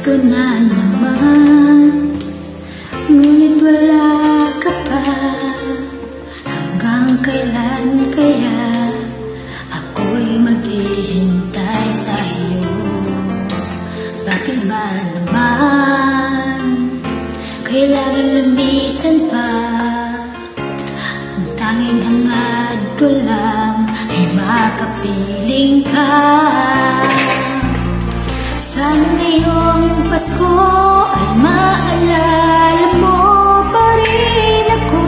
Pasko na naman, ngunit wala ka pa. Hanggang kailan kaya ako'y maghihintay sa iyo? Bakit ba naman kailangan lumisan pa? Ang tanging hangad ko lang ay makapiling ka. Sana ngayong Pasko ay maalala mo pa rin ako.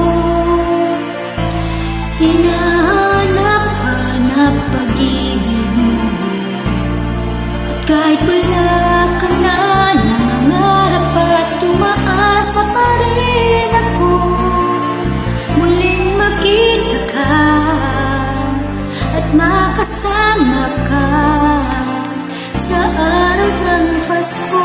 Hinahanap-hanap pag-ibig mo, at kahit wala ka na, nangangarap at umaasa pa rin ako. Muling makita ka at makasama ka sa araw ng Pasko.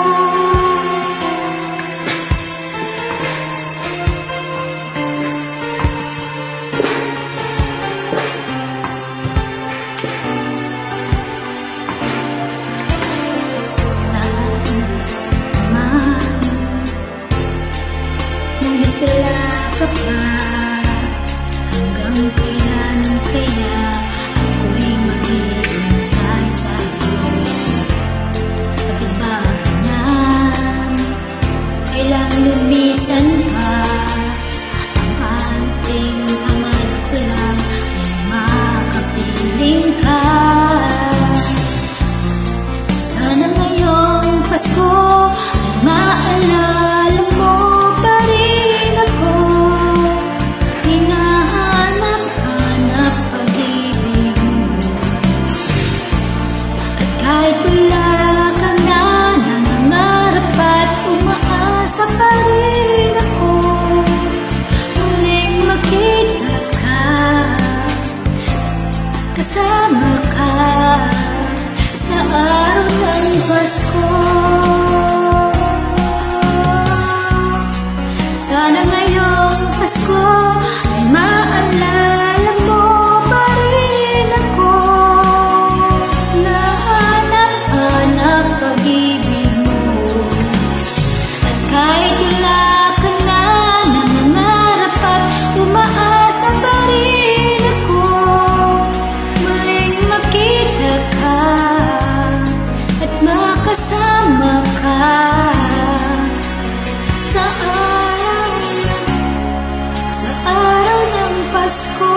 Ngunit wala ka pa. Hanggang kailan kaya ako'y maghihintay sa iyo? Bakit ba ganyan? Kailang lumisan pa. Ang ating hangad ko lang ay makapiling ka. Sana ngayong Pasko ay maalala mo pa rin ako. Hinahanap-hanap pag-ibig mo, at kahit wala ka na, nangangarap at umaasa pa rin ako. Muling makita ka, kasama ka sa araw ng Pasko. Sana ngayong Pasko ay maalala mo pa rin ako. Nahanap-hanap pag-ibig mo, at kahit wala ka na, nangangarap at umaasa pa rin ako. Muling makita ka at makasama ka sa araw ng Pasko.